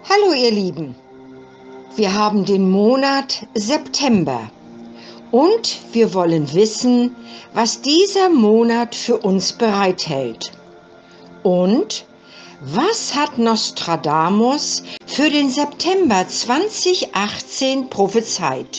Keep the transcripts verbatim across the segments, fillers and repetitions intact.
Hallo ihr Lieben, wir haben den Monat September und wir wollen wissen, was dieser Monat für uns bereithält. Und was hat Nostradamus für den September zweitausendachtzehn prophezeit?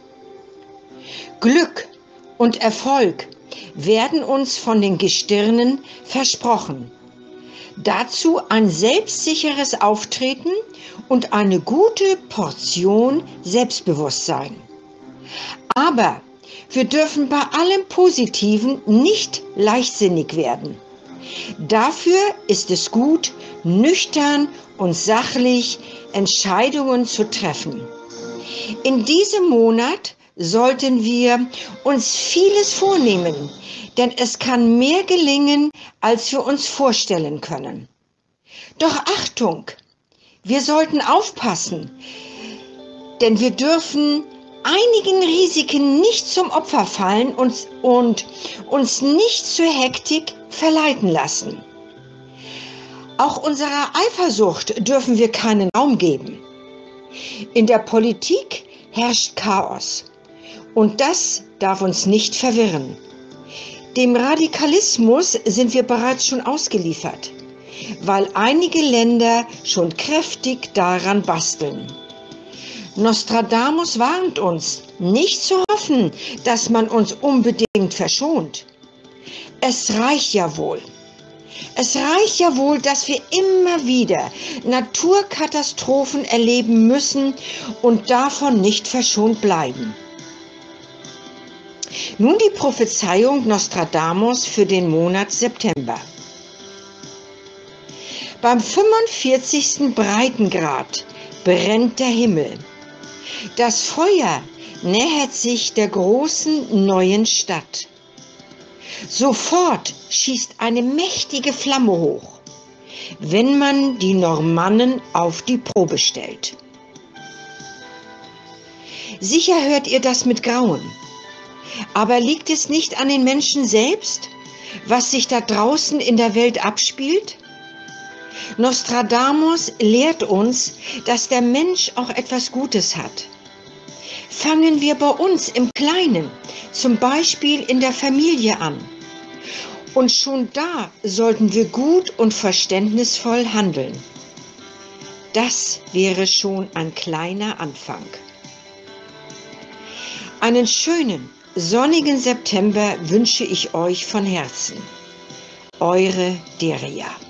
Glück und Erfolg werden uns von den Gestirnen versprochen. Dazu ein selbstsicheres Auftreten und eine gute Portion Selbstbewusstsein. Aber wir dürfen bei allem Positiven nicht leichtsinnig werden. Dafür ist es gut, nüchtern und sachlich Entscheidungen zu treffen. In diesem Monat sollten wir uns vieles vornehmen, denn es kann mehr gelingen, als wir uns vorstellen können. Doch Achtung, wir sollten aufpassen, denn wir dürfen einigen Risiken nicht zum Opfer fallen und, und uns nicht zur Hektik verleiten lassen. Auch unserer Eifersucht dürfen wir keinen Raum geben. In der Politik herrscht Chaos und das darf uns nicht verwirren. Dem Radikalismus sind wir bereits schon ausgeliefert, weil einige Länder schon kräftig daran basteln. Nostradamus warnt uns, nicht zu hoffen, dass man uns unbedingt verschont. Es reicht ja wohl. Es reicht ja wohl, dass wir immer wieder Naturkatastrophen erleben müssen und davon nicht verschont bleiben. Nun die Prophezeiung Nostradamus für den Monat September. Beim fünfundvierzigsten Breitengrad brennt der Himmel. Das Feuer nähert sich der großen neuen Stadt. Sofort schießt eine mächtige Flamme hoch, wenn man die Normannen auf die Probe stellt. Sicher hört ihr das mit Grauen. Aber liegt es nicht an den Menschen selbst, was sich da draußen in der Welt abspielt? Nostradamus lehrt uns, dass der Mensch auch etwas Gutes hat. Fangen wir bei uns im Kleinen, zum Beispiel in der Familie an. Und schon da sollten wir gut und verständnisvoll handeln. Das wäre schon ein kleiner Anfang. Einen schönen, sonnigen September wünsche ich euch von Herzen. Eure Deria.